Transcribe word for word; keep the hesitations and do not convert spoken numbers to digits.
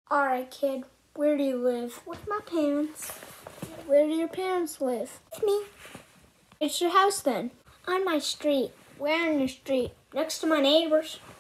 Alright, kid. Where do you live? With my parents. Where do your parents live? With me. It's your house then? On my street. Where on your street? Next to my neighbors.